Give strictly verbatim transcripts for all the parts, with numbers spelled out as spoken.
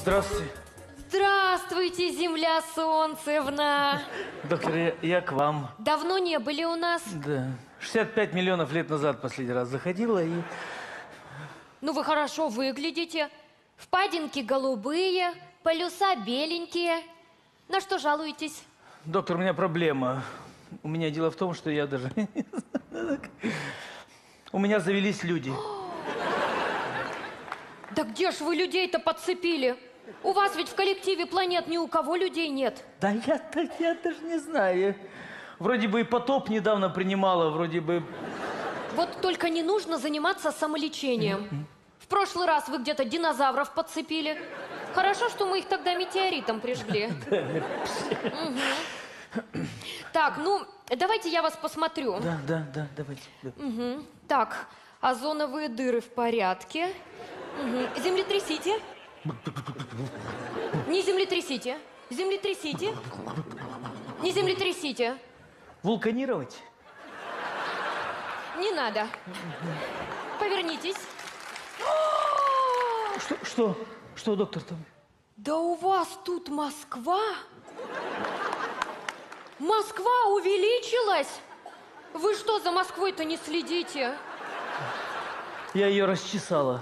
Здравствуйте. Здравствуйте, земля Солнцевна. Доктор, я, я к вам. Давно не были у нас? Да. шестьдесят пять миллионов лет назад последний раз заходила и... Ну, вы хорошо выглядите. Впадинки голубые, полюса беленькие. На что жалуетесь? Доктор, у меня проблема. У меня дело в том, что я даже... У меня завелись люди. Да где ж вы людей-то подцепили? У вас ведь в коллективе планет ни у кого людей нет. Да я-то, я даже не знаю. Вроде бы и потоп недавно принимала, вроде бы... Вот только не нужно заниматься самолечением. В прошлый раз вы где-то динозавров подцепили. Хорошо, что мы их тогда метеоритом прижгли. Так, ну, давайте я вас посмотрю. Да, да, да, давайте. Угу. Так, озоновые дыры в порядке. Угу. Землетрясите. Не землетрясите. Землетрясите. Не землетрясите. Вулканировать? Не надо. Повернитесь. Что, что? Что, доктор, там? Да у вас тут Москва? Москва увеличилась? Вы что, за Москвой-то не следите? Я ее расчесала.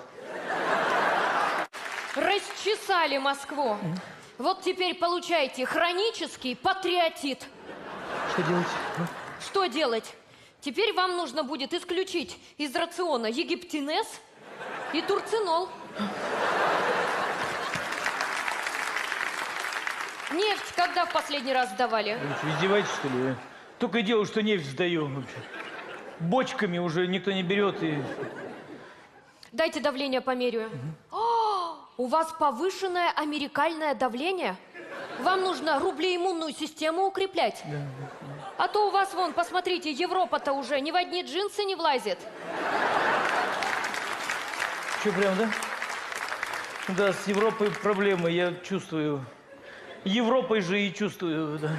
Расчесали Москву. Вот теперь получайте хронический патриотит. Что делать? Что делать? Теперь вам нужно будет исключить из рациона египтинез и турцинол. Нефть когда в последний раз сдавали? Вы что, издеваетесь, что ли? Только и делаю, что нефть сдаю. Бочками уже никто не берет и... Дайте давление померяю. Угу. О, у вас повышенное америкальное давление? Вам нужно рублеиммунную систему укреплять. Да, да. А то у вас, вон, посмотрите, Европа-то уже ни в одни джинсы не влазит. Что, прям, да? Да, с Европой проблемы, я чувствую. Европой же и чувствую, да.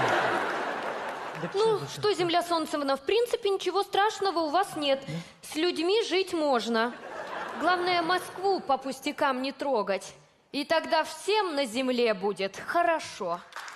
Ну, что, что, земля Солнцевна, в принципе, ничего страшного у вас нет. Да? С людьми жить можно. Главное, Москву по пустякам не трогать. И тогда всем на земле будет хорошо.